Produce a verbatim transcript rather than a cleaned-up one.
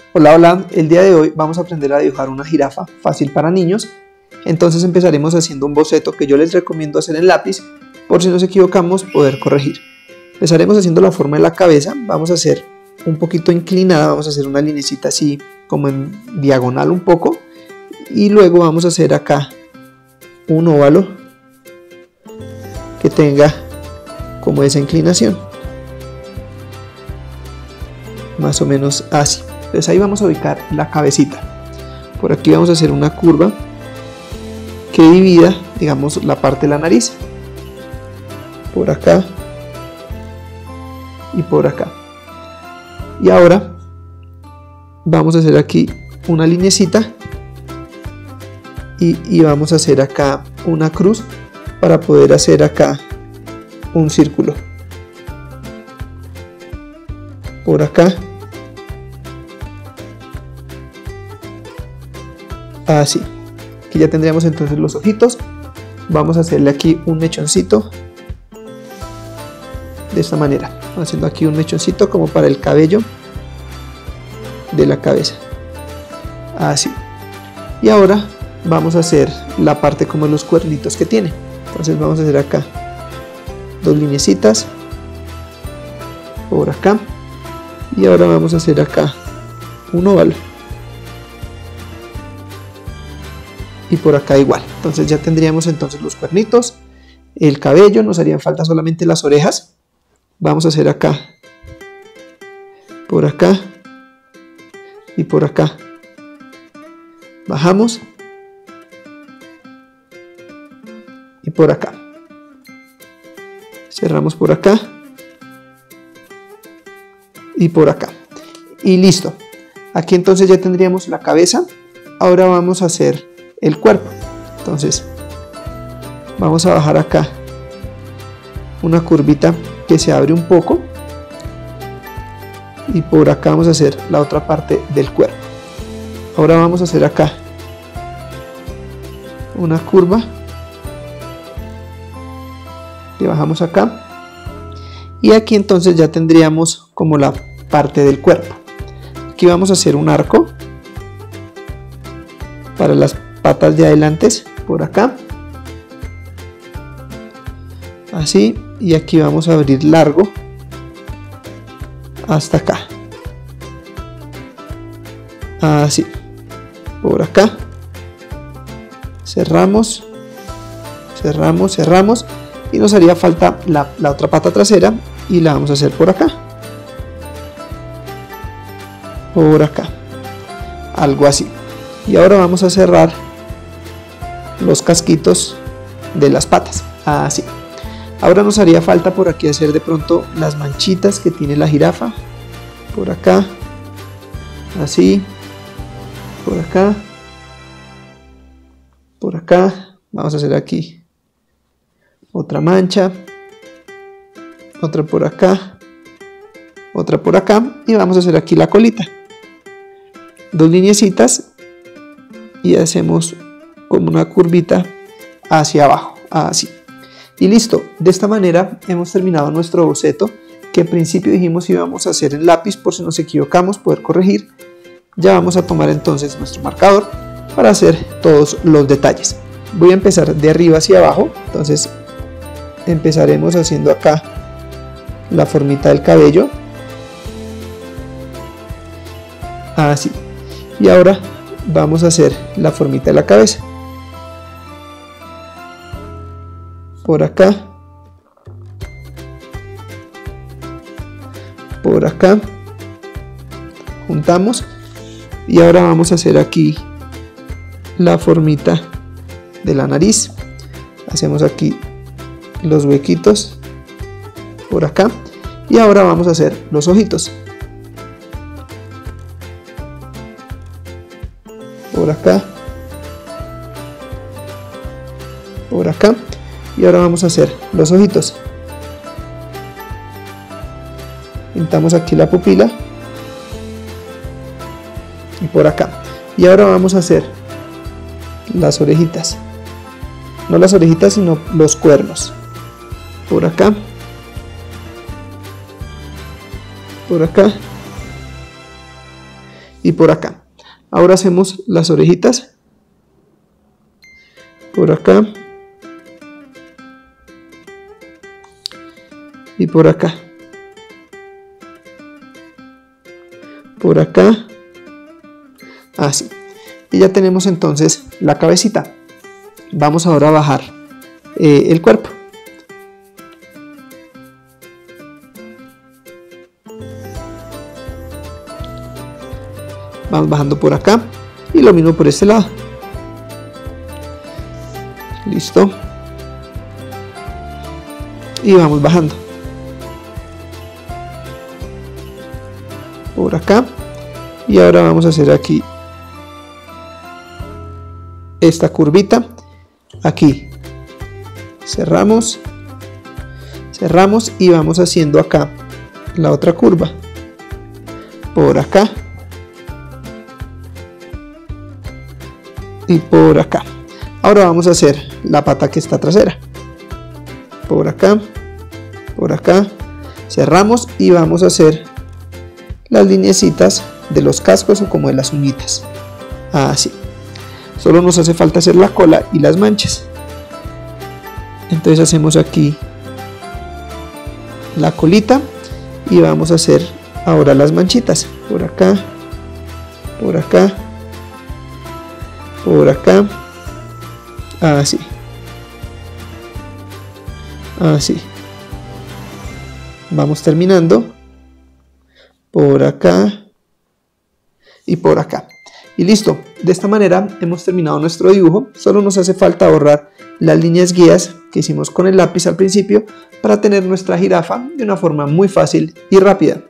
Hola, hola, el día de hoy vamos a aprender a dibujar una jirafa fácil para niños. Entonces empezaremos haciendo un boceto que yo les recomiendo hacer en lápiz, por si nos equivocamos poder corregir. Empezaremos haciendo la forma de la cabeza, vamos a hacer un poquito inclinada, vamos a hacer una linecita así como en diagonal un poco, y luego vamos a hacer acá un óvalo que tenga como esa inclinación, más o menos así. Entonces ahí vamos a ubicar la cabecita. Por aquí vamos a hacer una curva que divida, digamos, la parte de la nariz, por acá y por acá. Y ahora vamos a hacer aquí una linecita y, y vamos a hacer acá una cruz para poder hacer acá un círculo por acá, así, que ya tendríamos entonces los ojitos. Vamos a hacerle aquí un mechoncito de esta manera, haciendo aquí un mechoncito como para el cabello de la cabeza, así. Y ahora vamos a hacer la parte como los cuernitos que tiene. Entonces vamos a hacer acá dos lineecitas por acá, y ahora vamos a hacer acá un óvalo y por acá igual. Entonces ya tendríamos entonces los cuernitos, el cabello, nos harían falta solamente las orejas. Vamos a hacer acá, por acá y por acá. Bajamos y por acá. Cerramos por acá y por acá. Y listo. Aquí entonces ya tendríamos la cabeza. Ahora vamos a hacer el cuerpo. Entonces vamos a bajar acá una curvita que se abre un poco, y por acá vamos a hacer la otra parte del cuerpo. Ahora vamos a hacer acá una curva que bajamos acá, y aquí entonces ya tendríamos como la parte del cuerpo. Aquí vamos a hacer un arco para las patas de adelante por acá, así, y aquí vamos a abrir largo hasta acá, así, por acá. Cerramos, cerramos, cerramos, y nos haría falta la, la otra pata trasera, y la vamos a hacer por acá, por acá, algo así. Y ahora vamos a cerrar los casquitos de las patas, así. Ahora nos haría falta por aquí hacer de pronto las manchitas que tiene la jirafa, por acá, así, por acá, por acá. Vamos a hacer aquí otra mancha, otra por acá, otra por acá, y vamos a hacer aquí la colita, dos lineecitas, y hacemos como una curvita hacia abajo, así. Y listo. De esta manera hemos terminado nuestro boceto, que en principio dijimos íbamos a hacer en lápiz, por si nos equivocamos poder corregir. Ya vamos a tomar entonces nuestro marcador para hacer todos los detalles. Voy a empezar de arriba hacia abajo. Entonces empezaremos haciendo acá la formita del cabello, así. Y ahora vamos a hacer la formita de la cabeza, por acá, por acá, juntamos, y ahora vamos a hacer aquí la formita de la nariz. Hacemos aquí los huequitos por acá, y ahora vamos a hacer los ojitos por acá, por acá, y ahora vamos a hacer los ojitos. Pintamos aquí la pupila y por acá, y ahora vamos a hacer las orejitas, no las orejitas sino los cuernos, por acá, por acá y por acá. Ahora hacemos las orejitas. Por acá. Y por acá. Por acá. Así. Y ya tenemos entonces la cabecita. Vamos ahora a bajar eh, el cuerpo. Vamos bajando por acá y lo mismo por este lado. Listo. Y vamos bajando por acá. Y ahora vamos a hacer aquí esta curvita. Aquí cerramos, cerramos y vamos haciendo acá la otra curva. Por acá. Y por acá. Ahora vamos a hacer la pata que está trasera. Por acá, por acá, cerramos y vamos a hacer las lineecitas de los cascos o como de las uñitas. Así. Solo nos hace falta hacer la cola y las manchas. Entonces hacemos aquí la colita y vamos a hacer ahora las manchitas. Por acá, por acá, por acá, así, así. Vamos terminando por acá y por acá. Y listo, de esta manera hemos terminado nuestro dibujo. Solo nos hace falta borrar las líneas guías que hicimos con el lápiz al principio para tener nuestra jirafa de una forma muy fácil y rápida.